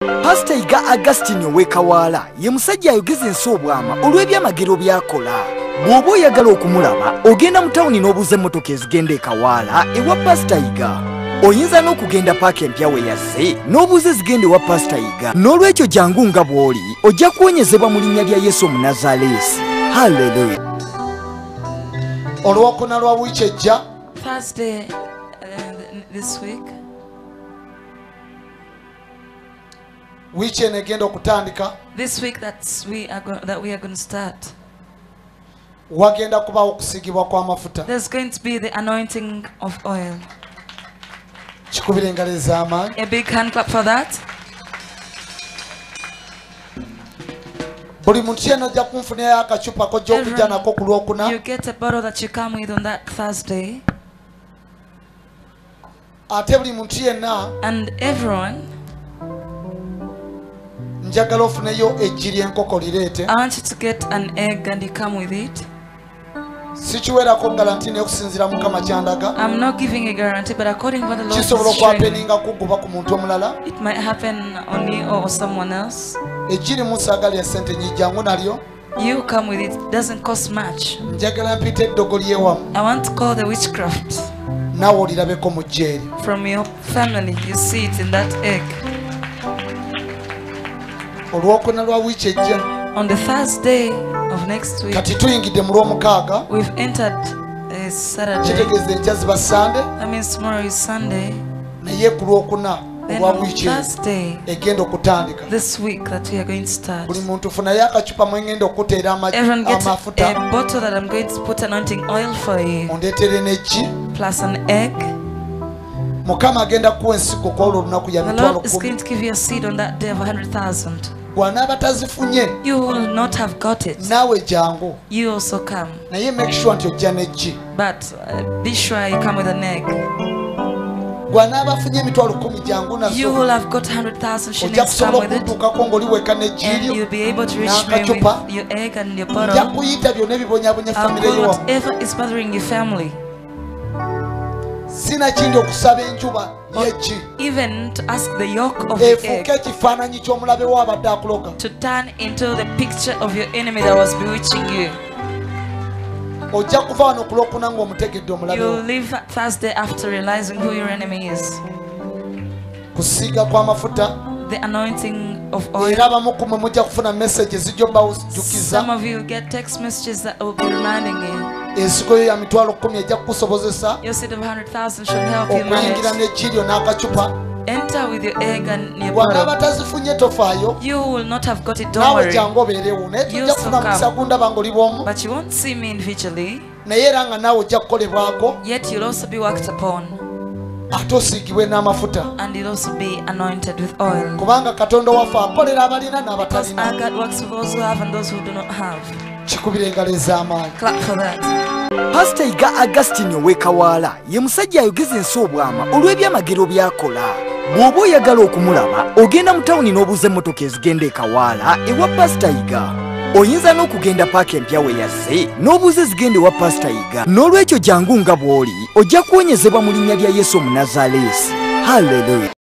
Pastor Iga Augustine Wekawala ye musajja ayogeza ensi obwama olw'ebyamagero byakola. Bw'oba oyagala okumulaba ogenda mu tawuni n'obuuza emmotoka ezigenda e Kawaala ewa Pastor Iga. Oyinza n'okugenda paaka empya we yazze n'obuuza ezigenda ewa Pastor Iga. N'olwekyo jangu nga bw'oli ojja kuwonyezebwa mu linnya lya Yesu Omunazaleesi. Hallelujah. Olwokuna lwa wiiki ejja. Thursday this week. Wiiki eno egenda okutandika. This week that we are going to start. Wagenda kubawo okusiigibwa kw'amafuta. There's going to be the anointing of oil. Kikubira engalo ez'amaanyi. A big hand clap for that. Buli muntu yenna ojja kunfunirayo akacupa k'ojja nako ku lwokuna. You get a bottle that you come with on that Thursday. Ate buli muntu yenna. And everyone. Njagala ofuneyo eggi ly'enkoko lireete. I want you to get an egg and you come with it. Sikiweerako galantini okusinziira Mukama kyandaga. I'm not giving a guarantee, but according to what the Lord is kisobola showing, okwapeninga kuguba ku muntu omulala. it might happen on you or someone else. Eggi limu saagali ya ssente nyijjangu nalyo. You come with it. It doesn't cost much. Njagala mpite eddogo ly'ewamu. I want to call the witchcraft. Naawe olirabeko mu ggi eri. From your family, you see it in that egg. Olwokuna lwa wiiki ejja. On the Thursday of next week, Kati tuyingidde mu lw'omukaaga. we've entered Saturday. Kitegeeza enkya ziba Sunday. That means tomorrow is Sunday. Naye ku lwokuna Then olwa on wiiki eno Thursday, egenda okutandika. this week that we are going to start, Buli muntu funayo akacupa mwe ngenda okuteera everyone gets amafuta. a bottle that I'm going to put anointing oil for you, Ondeetere n'eggi. plus an egg. Mukama agenda kuwa ensigo kwolwo olunaku ya The mitwalo Lord is 10. going to give you a seed on that day of 100,000. Bw'anaaba tazifunye You will not have got it. naawe jangu. You also come. Naye make sure nti ojja n'eggi. But be sure you come with an egg. Bw'anaaba afunye emitwalo 10 jangu You naso. will have got 100,000 Ojja shillings. Come kusobola with it. okudduukako ng'oliweka n'eggi And lyo. you'll be able to reach me N'akacupa. with your egg and your Nja bottle. kuyita byonna ebibonyaabonya I'll famire call yo. whatever is bothering your family. Sina kindi okusaba enjuba y'eggi. Even to ask the yolk of the egg Efuuke ekifaananyi ky'omulabe wo abadde akuloga. to turn into the picture of your enemy that was bewitching you. Ojja kuva wano ku lwokuna ng'omutegedde omulabe wo. You'll leave Thursday after realizing who your enemy is. Kusiiga kw'amafuta. The anointing of oil. Era abamu ku mmwe mujja kufuna message ezijja obbawujjukiza. Some of you get text messages that will be reminding you. Ensigo yo ya mitwalo 10 ejja kukusobozesa Your seed of 100,000 should help you okuyingira manage. n'eggi lyo n'akacupa. Enter with your egg and your Bw'anaaba bottle. tazifunye tofaayo. You will not have got it, don't Naawe worry. jangu obeerewo. Naye tujja You kufuna also mukisa gundaba ng'oli bw'omu. But you won't see me individually, Naye era nga naawe ojja kukolebwako. yet you'll also be worked upon. Ate osiigibwe n'amafuta. And you'll also be anointed with oil. Kubanga Katonda waffe akolera abalina Because n'abatalina. our God works for those who have and those who do not have. Kikubira engalo ez'amaanyi. Clap for that. Pastor Iga Augustine Wekawala ye musajja ayogeza ensi obwama olw'ebyamagero byakola. Bw'oba oyagala okumulaba ogenda mu tawuni n'obuuza emmotoka ezigenda e Kawaala ewa Pastor Iga. Oyinza n'okugenda paaka empya we yazze n'obuuza ezigenda ewa Pastor Iga. N'olwekyo jangu nga bw'oli ojja kuwonyezebwa mu linnya lya Yesu Omunazaleesi. Hallelujah.